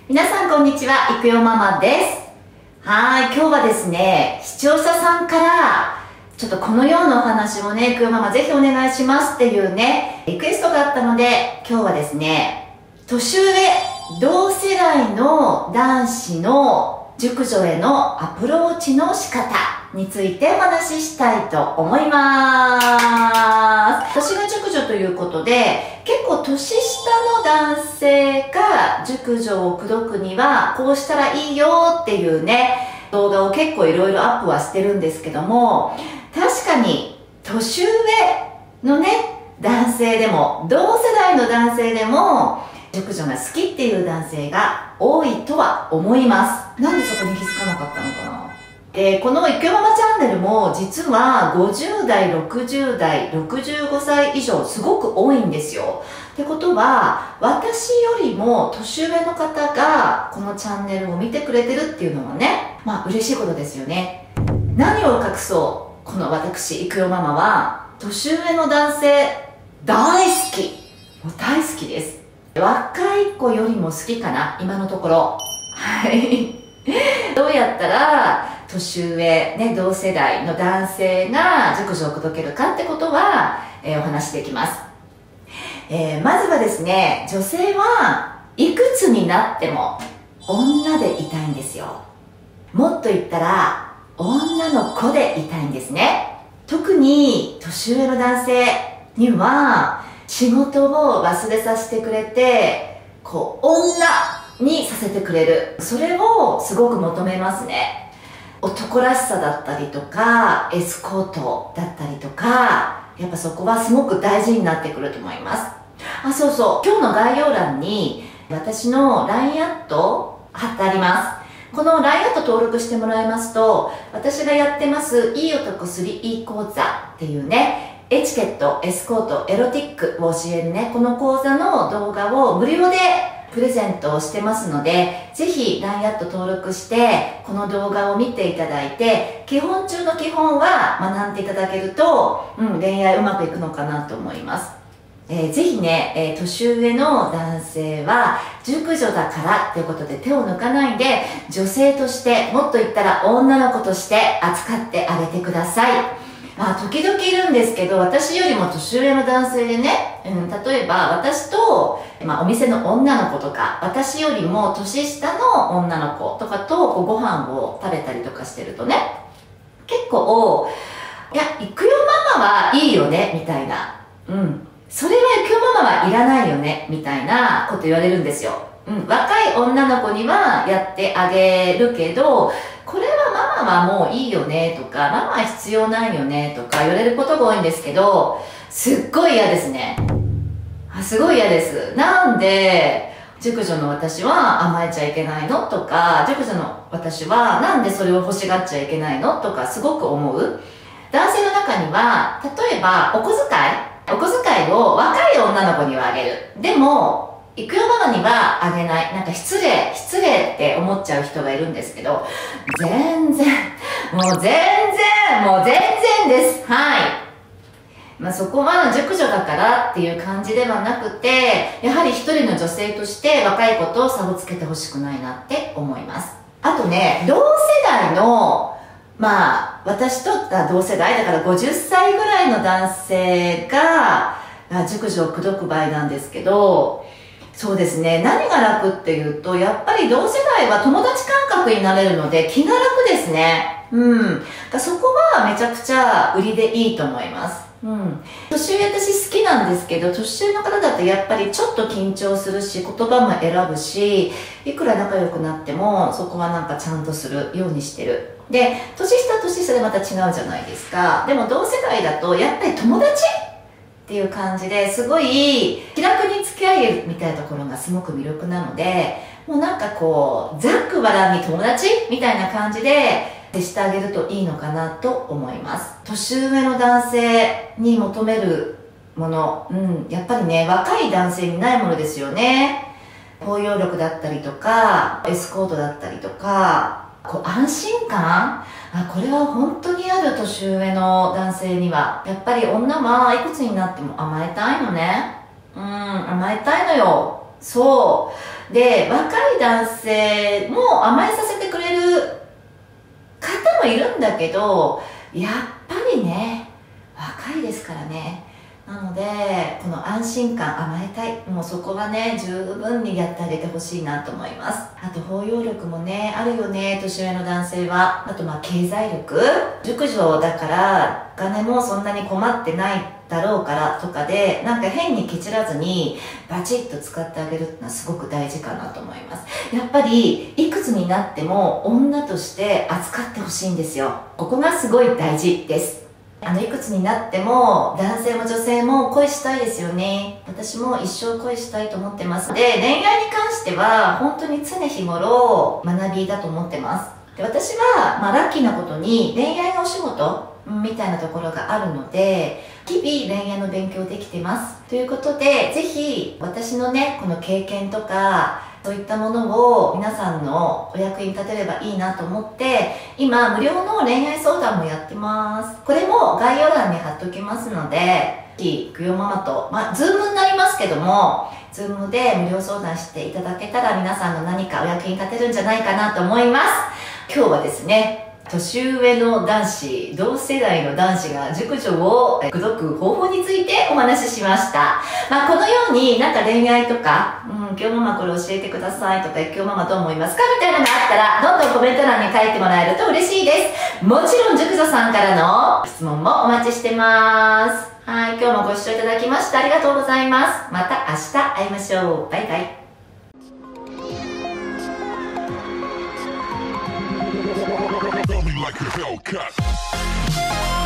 皆さんこんにちは、いくよママです。今日はですね、視聴者さんからちょっとこのようなお話をね、いくよママぜひお願いしますっていうね、リクエストがあったので、今日はですね、年上、同世代の男子の熟女へのアプローチの仕方についてお話ししたいと思います。私が熟女ということで、結構年下の男性が熟女を口説くにはこうしたらいいよっていうね、動画を結構いろいろアップはしてるんですけども、確かに年上のね、男性でも、同世代の男性でも熟女が好きっていう男性が多いとは思います。なんでそこに気づかなかったのかな。このいくよママチャンネルも実は50代、60代、65歳以上すごく多いんですよ。ってことは、私よりも年上の方がこのチャンネルを見てくれてるっていうのはね、嬉しいことですよね。何を隠そう、この私、いくよママは、年上の男性大好き。もう大好きです。若い子よりも好きかな、今のところ。はい。どうやったら年上、ね、同世代の男性が熟女を口説けるかってことは、お話しできます。まずはですね、女性はいくつになっても女でいたいんですよ。もっと言ったら女の子でいたいんですね。特に年上の男性には仕事を忘れさせてくれて、女にさせてくれる。それをすごく求めますね。男らしさだったりとか、エスコートだったりとか、やっぱそこはすごく大事になってくると思います。そうそう。今日の概要欄に私の LINE アット貼ってあります。この LINE アット登録してもらいますと、私がやってますいい男 3E 講座っていうね、エチケット、エスコート、エロティックを教えるね、この講座の動画を無料でプレゼントをしてますので、ぜひ LINE アット登録して、この動画を見ていただいて、基本中の基本は学んでいただけると、恋愛うまくいくのかなと思います。ぜひね、年上の男性は熟女だからということで手を抜かないで、女性として、もっと言ったら女の子として扱ってあげてください。時々いるんですけど、私よりも年上の男性でね、例えば私と、お店の女の子とか、私よりも年下の女の子とかとご飯を食べたりとかしてるとね、結構、いや、いくよママはいいよね、みたいな。それはいくよママはいらないよね、みたいなこと言われるんですよ。若い女の子にはやってあげるけど、これはママはもういいよねとか、ママは必要ないよねとか言われることが多いんですけど、すっごい嫌ですね。すごい嫌です。なんで、熟女の私は甘えちゃいけないのとか、熟女の私はなんでそれを欲しがっちゃいけないのとかすごく思う。男性の中には、例えばお小遣いを若い女の子にはあげる。でも、いくよママにはあげない。なんか失礼って思っちゃう人がいるんですけど、全然です。そこは熟女だからっていう感じではなくて、やはり一人の女性として若い子と差をつけてほしくないなって思います。あとね、同世代の、私と同世代だから50歳ぐらいの男性が熟女を口説く場合なんですけど、そうですね、何が楽っていうと、やっぱり同世代は友達感覚になれるので気が楽ですね。そこはめちゃくちゃ売りでいいと思います。年上私好きなんですけど、年上の方だとやっぱりちょっと緊張するし、言葉も選ぶし、いくら仲良くなってもそこはなんかちゃんとするようにしてる。で、年下でまた違うじゃないですか。でも同世代だとやっぱり友達っていう感じで、すごい気楽に付き合えるみたいなところがすごく魅力なので、もうなんかざっくばらんに友達みたいな感じで接してあげるといいのかなと思います。年上の男性に求めるもの、やっぱりね、若い男性にないものですよね。包容力だったりとか、エスコートだったりとか、安心感、これは本当にある。年上の男性にはやっぱり女はいくつになっても甘えたいのね。甘えたいのよ。 そうで、若い男性も甘えさせてくれる方もいるんだけど、やっぱりね若いですからね。なのでこの安心感、甘えたい、もうそこはね十分にやってあげてほしいなと思います。あと包容力もねあるよね、年上の男性は。あと経済力、熟女だからお金もそんなに困ってないだろうからとかで、なんか変にケチらずにバチッと使ってあげるってのはすごく大事かなと思います。やっぱりいくつになっても女として扱ってほしいんですよ。ここがすごい大事です。いくつになっても男性も女性も恋したいですよね。私も一生恋したいと思ってます。で、恋愛に関しては本当に常日頃学びだと思ってます。で、私は、ラッキーなことに恋愛のお仕事みたいなところがあるので、日々恋愛の勉強できてます。ということで、ぜひ私のね、この経験とかそういったものを皆さんのお役に立てればいいなと思って、今無料の恋愛相談もやってます。これも概要欄に貼っておきますので、いくよママと、ズームになりますけども、ズームで無料相談していただけたら皆さんの何かお役に立てるんじゃないかなと思います。今日はですね、年上の男子、同世代の男子が熟女を口説く方法についてお話ししました。このようになんか恋愛とか、今日ママこれ教えてくださいとか、今日ママどう思いますかみたいなのがあったら、どんどんコメント欄に書いてもらえると嬉しいです。もちろん熟女さんからの質問もお待ちしてます。はい、今日もご視聴いただきましてありがとうございます。また明日会いましょう。バイバイ。 Like a Hellcat.